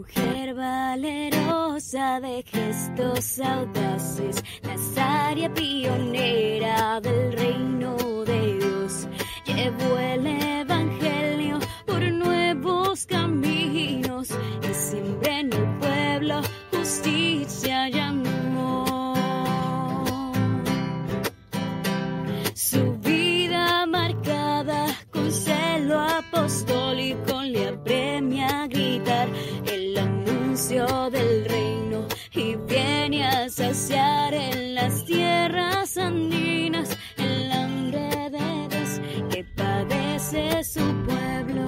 Mujer valerosa de gestos audaces, nazaria pionera del reino de Dios, llevó el evangelio por nuevos caminos y siempre en el pueblo justicia llamó. Su vida marcada con celo apostólico le apremia a gritar el anuncio del reino y viene a saciar en las tierras andinas el hambre de Dios que padece su pueblo.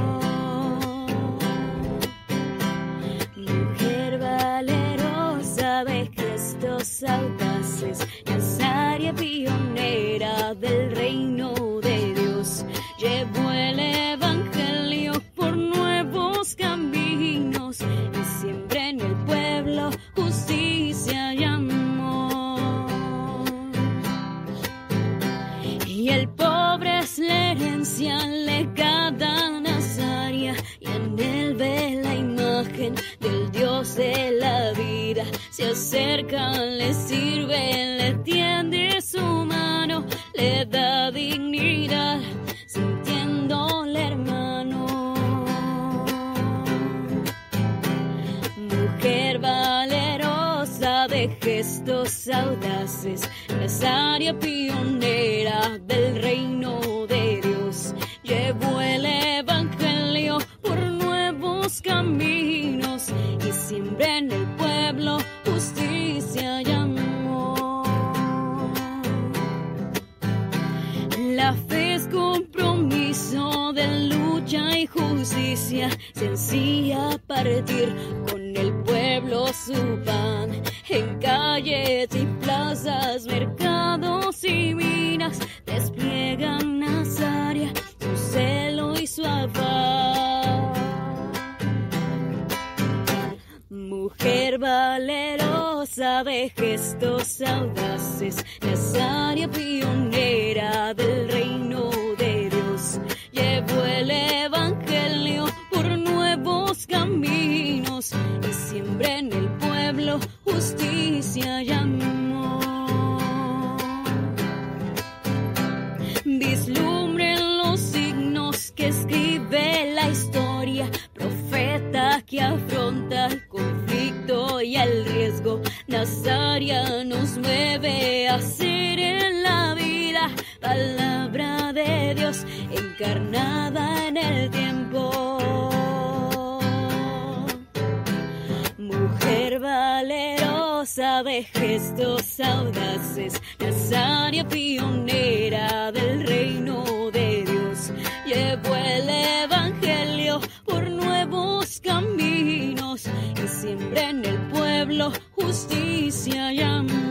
Mujer valerosa de gestos audaces, nazaria pionera del reino de Dios, llevó el evangelio por nuevos caminos y siempre en el pueblo justicia llamó. Y el pobre es la herencia legada nazaria, y en él ve la imagen del Dios de la vida. Se acerca, le sirve, le tiende su mano, le da dignidad, sintiéndole hermano. Mujer valerosa de gestos audaces, nazaria pionera del reino de Dios, llevó el evangelio por nuevos caminos y siempre en el pueblo justicia llamó. La fe es compromiso de lucha y justicia, sencilla partir con el pueblo su pan, en calles y plazas, mercados y minas, despliegan nazaria su celo y su afán. Mujer valerosa de gestos audaces, nazaria pionera del reino de Dios, llevó el evangelio por nuevos caminos y siempre en el pueblo justicia llamó. Vislumbren los signos que escribe la historia, profeta que afronta el conflicto y el riesgo. Nazaria nos mueve a ser en la vida palabra de Dios encarnada en el tiempo. Mujer valerosa de gestos audaces, nazaria pionera del reino de Dios, llevó el evangelio por nuevos caminos y siempre en el pueblo justicia llamó.